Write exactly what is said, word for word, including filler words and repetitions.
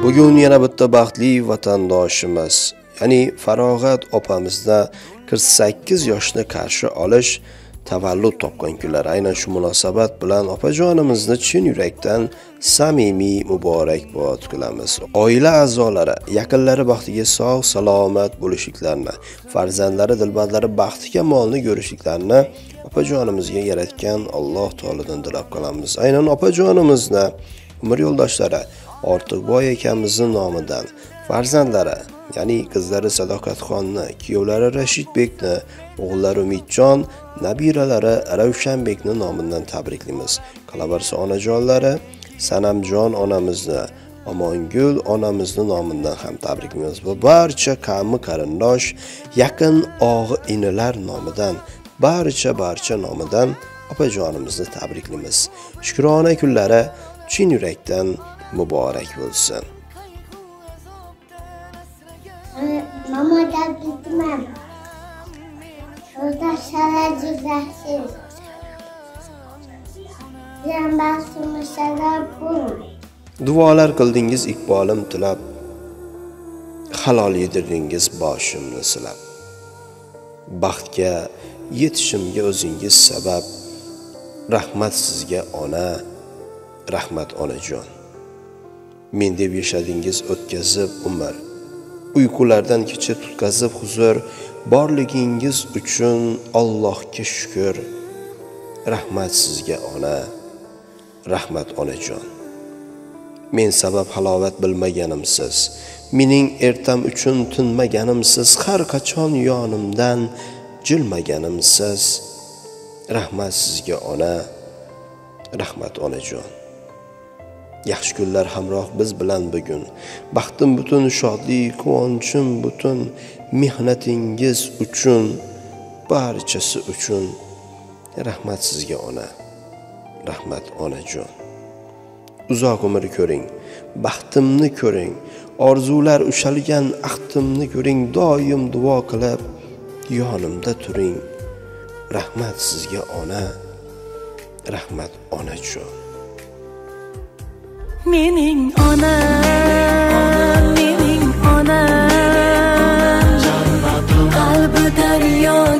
Bugun yana bitta baxtli vatandoshimiz, ya'ni Farog'at opamizda qirq sakkiz yoshni qarshi olish tavallud topgan kunlar. Aynan shu munosabat bilan opajonimizni chin yurakdan samimiy muborakbod qilamiz. Oila a'zolari, yaqinlari baxtiga sog' salomat bo'lishliklarini, farzandlari, dilbandlari baxtiga molni ko'rishliklarini opajonimizga yaratgan Alloh taolodan tilab qolamiz. Aynan opajonimizni umr yo'ldoshlari Ortiqboy akamizning nomidan farzandlari, ya'ni qizlari Sadoqatxonni, kuyovlari Rashidbekni, o'g'illari Umidjon, nabiralari Ravshanbekni nomidan tabriklaymiz. Qolaversa onajonlari Sanamjon onamizni, Omongul onamizni nomidan ham tabriklaymiz va barcha qavmi qarindosh, yaqin og'i inilar nomidan, barcha barcha nomidan opajonimizni tabriklaymiz. Shukrona kunlari chin yurakdan muborak bo'lsin. Mama gapirdim. Şurada şaracıksız. Yan basmışlar bu. Duolar qildingiz iqbolim tilab, halol yedirdingiz boshimni silab. Baxtga yetishimga o'zingiz sabab. Rahmat sizga ona, rahmat onajon. Men deb yashadingiz o'tkazib umr. Uyqulardan kecha tutkazib huzur, borligingiz uchun Allohga shukr. Rahmat sizga ona, rahmat onajon. Men sabab halovat bilmaganimsiz, mening ertam uchun tinmaganimsiz, har qachon yonimdan jilmaganimsiz. Rahmat sizga ona, rahmat onajon. Yaxshi kunlar hamroh biz bilan bugun. Baxtim butun, shodlik, quvonchim butun, mehnatingiz uchun, barchasi uchun. Rahmat sizga ona, rahmat onajon. Uzoq umr ko'ring, baxtimni ko'ring, orzular ushalgan ahtimni ko'ring, doim duo qilib yonimda turing. Rahmat sizga ona, rahmat onajon. Mening onam, mening onam, qalbi daryo